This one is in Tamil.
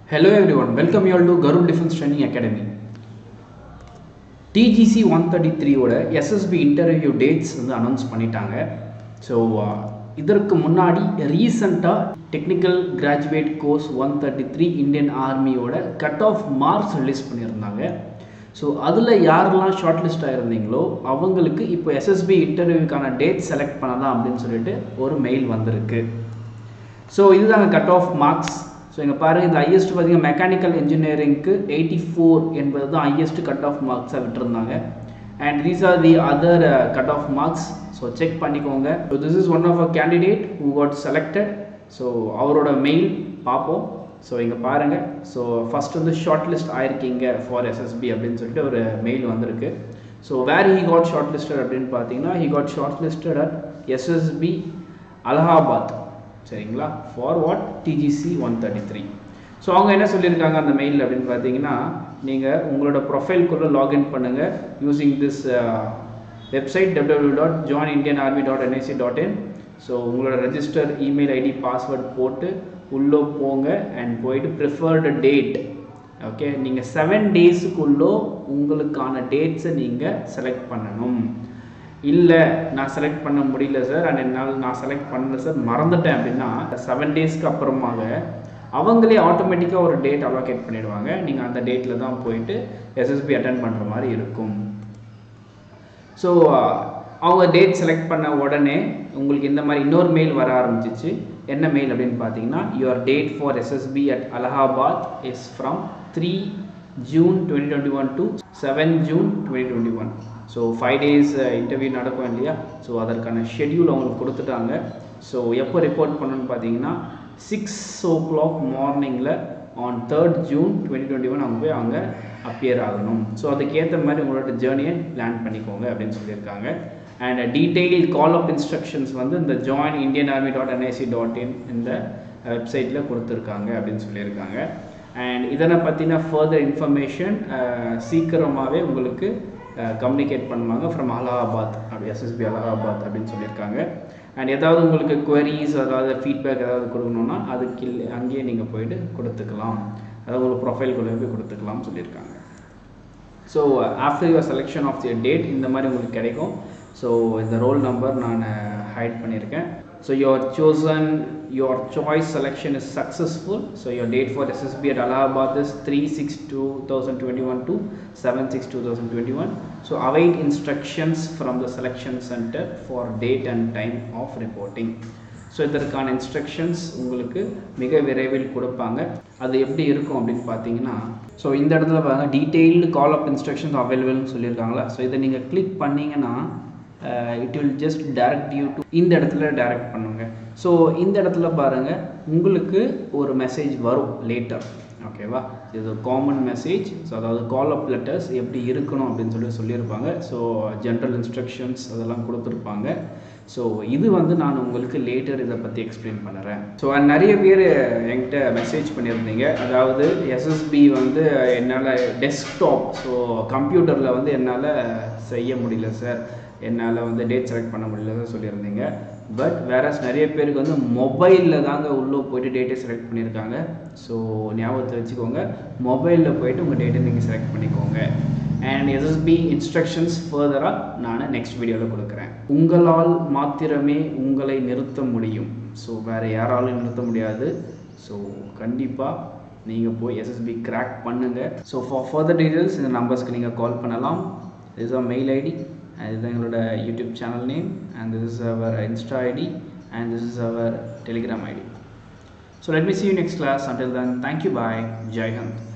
Hello everyone, welcome you all to Garud Defense Training Academy. TGC 133 ஓட SSB interview dates வந்து announce பண்ணிட்டாங்க. So இதற்கு முன்னாடி ரீசெண்டாக டெக்னிக்கல் கிராஜுவேட் கோர்ஸ் 133 இந்தியன் ஆர்மியோட கட் ஆஃப் மார்க்ஸ் ரிலீஸ் பண்ணியிருந்தாங்க. ஸோ அதில் யாரெல்லாம் ஷார்ட் லிஸ்ட் ஆகிருந்தீங்களோ அவங்களுக்கு இப்போ எஸ்எஸ்பி இன்டர்வியூக்கான டேட் செலக்ட் பண்ணலாம் அப்படின்னு சொல்லிட்டு ஒரு மெயில் வந்திருக்கு. ஸோ இதுதாங்க கட் ஆஃப் மார்க்ஸ். ஸோ இங்கே பாருங்கள், இந்த ஹையஸ்ட் பார்த்தீங்கன்னா மெக்கானிக்கல் இன்ஜினியரிங்க்கு 84 என்பது தான் ஹையஸ்ட் கட் ஆஃப் மார்க்ஸாக விட்டுருந்தாங்க. And these are the other cut off marks. So check பண்ணிக்கோங்க. So this is one of a candidate who got selected. So அவரோட மெயில் பார்ப்போம். ஸோ இங்கே பாருங்கள், ஸோ ஃபஸ்ட் வந்து ஷார்ட் லிஸ்ட் ஆயிருக்கீங்க ஃபார் எஸ்எஸ்பி அப்படின்னு சொல்லிட்டு ஒரு மெயில் வந்திருக்கு. So where he got shortlisted அப்படின்னு பார்த்தீங்கன்னா he got shortlisted at SSB Allahabad. சரிங்களா, ஃபார் வாட் டிஜிசி 133. ஸோ அவங்க என்ன சொல்லியிருக்காங்க அந்த மெயில் அப்படின்னு பார்த்தீங்கன்னா, நீங்கள் உங்களோட ப்ரொஃபைல்குள்ளே லாகின் பண்ணுங்கள் using this website www.joinindianarmy.nic.in. So உங்களோட ரெஜிஸ்டர் இமெயில் ஐடி பாஸ்வேர்ட் போட்டு உள்ளே போங்க அண்ட் போயிட்டு ப்ரிஃபர்டு டேட், ஓகே, நீங்கள் 7 டேஸுக்குள்ளே உங்களுக்கான டேட்ஸை நீங்கள் செலக்ட் பண்ணணும். இல்லை நான் செலக்ட் பண்ண முடியல சார் அண்ட் என்னால் நான் செலக்ட் பண்ணல சார் மறந்துட்டேன் அப்படின்னா 7 டேஸ்க்கு அப்புறமாக அவங்களே ஆட்டோமேட்டிக்காக ஒரு டேட் அலோகேட் பண்ணிடுவாங்க. நீங்கள் அந்த டேட்டில் தான் போயிட்டு எஸ்எஸ்பி அட்டென்ட் பண்ணுற மாதிரி இருக்கும். ஸோ அவங்க டேட் செலக்ட் பண்ண உடனே உங்களுக்கு இந்த மாதிரி இன்னொரு மெயில் வர ஆரம்பிச்சிச்சு. என்ன மெயில் அப்படின்னு பார்த்தீங்கன்னா, your date for SSB at Allahabad is from 3 June 2021 to 7 June 2021. So 5 days interview நடக்கும் இல்லையா. ஸோ அதற்கான ஷெட்யூல் அவங்களுக்கு கொடுத்துட்டாங்க. ஸோ எப்போ ரிப்போர்ட் பண்ணணும்னு பார்த்தீங்கன்னா 6 o'clock மார்னிங்கில் ஆன் 3rd June 2021 அவங்க போய் அங்கே அப்பியர் ஆகணும். ஸோ அதுக்கேற்ற மாதிரி உங்களோட ஜேர்னியை பிளான் பண்ணிக்கோங்க அப்படின்னு சொல்லியிருக்காங்க. And detail call up instructions வந்து இந்த joinindianarmy.nic.in இந்த வெப்சைட்டில் கொடுத்துருக்காங்க அப்படின்னு சொல்லியிருக்காங்க. அண்ட் இதனை பற்றின ஃபர்தர் இன்ஃபர்மேஷன் சீக்கிரமாகவே உங்களுக்கு கம்யூனிகேட் பண்ணுவாங்க ஃப்ரம் அலகாபாத், அப்படி எஸ்எஸ்பி அலகாபாத் அப்படின்னு சொல்லியிருக்காங்க. அண்ட் ஏதாவது உங்களுக்கு குவரிஸ், அதாவது ஃபீட்பேக் ஏதாவது கொடுக்கணுன்னா அதுக்கு அங்கேயே நீங்கள் போயிட்டு கொடுத்துக்கலாம், அதாவது உங்களுக்கு ப்ரொஃபைல்குள்ளே போய் கொடுத்துக்கலாம்னு சொல்லியிருக்காங்க. So after your selection of your date இந்த மாதிரி உங்களுக்கு கிடைக்கும். ஸோ இந்த ரோல் நம்பர் நான் ஹைட் பண்ணியிருக்கேன். So your choice selection is successful. So your date for SSB at Allahabad is 3/6/2021 to 7/6/2021. So await instructions from the selection center for date and time of reporting. So இதற்கான இன்ஸ்ட்ரக்ஷன்ஸ் உங்களுக்கு மிக விரைவில் கொடுப்பாங்க. அது எப்படி இருக்கும் அப்படின்னு பார்த்தீங்கன்னா, ஸோ இந்த இடத்துல பாருங்கள், டீட்டெயில்டு கால் அப் இன்ஸ்ட்ரக்ஷன்ஸ் அவைலபிள்னு சொல்லியிருக்காங்களா. ஸோ இதை நீங்கள் கிளிக் பண்ணிங்கன்னா it will just direct you to இந்த இடத்துல டைரக்ட் பண்ணுங்க. ஸோ இந்த இடத்துல பாருங்கள், உங்களுக்கு ஒரு மெசேஜ் வரும் லேட்டர், ஓகேவா. இது காமன் மெசேஜ். ஸோ அதாவது கால் அப் லெட்டர்ஸ் எப்படி இருக்கணும் அப்படின்னு சொல்லியிருப்பாங்க. ஸோ ஜென்ரல் இன்ஸ்ட்ரக்ஷன்ஸ் அதெல்லாம் கொடுத்துருப்பாங்க. ஸோ இது வந்து நான் உங்களுக்கு லேட்டர் இதை பற்றி எக்ஸ்பிளைன் பண்ணுறேன். ஸோ நிறைய பேர் என்கிட்ட மெசேஜ் பண்ணியிருந்தீங்க, அதாவது எஸ்எஸ்பி வந்து என்னால் டெஸ்க்டாப், ஸோ கம்ப்யூட்டரில் வந்து என்னால் செய்ய முடியல சார், என்னால் வந்து டேட் செலக்ட் பண்ண முடியல சொல்லியிருந்தீங்க. பட் வேறஸ் நிறைய பேருக்கு வந்து மொபைலில் தாங்க உள்ளே போய்ட்டு டேட்டை செலக்ட் பண்ணியிருக்காங்க. ஸோ ஞாபகத்தை வச்சுக்கோங்க, மொபைலில் போய்ட்டு உங்கள் டேட்டை நீங்கள் செலக்ட் பண்ணிக்கோங்க. அண்ட் எஸ்எஸ்பி இன்ஸ்ட்ரக்ஷன்ஸ் ஃபர்தராக நான் நெக்ஸ்ட் வீடியோவில் கொடுக்குறேன். உங்களால் மாத்திரமே உங்களை நிறுத்த முடியும். ஸோ வேறு யாராலும் நிறுத்த முடியாது. ஸோ கண்டிப்பாக நீங்கள் போய் எஸ்எஸ்பி கிராக் பண்ணுங்கள். ஸோ ஃபார் ஃபர்தர் டீட்டெயில்ஸ் இந்த நம்பர்ஸ்க்கு நீங்கள் கால் பண்ணலாம். இஸ் ஆர் மெயில் ஐடி, இது எங்களோட YouTube channel name, and this is our Insta ID, and this is our Telegram ID. So let me see you next class. Until then, thank you, bye, Jai Hind.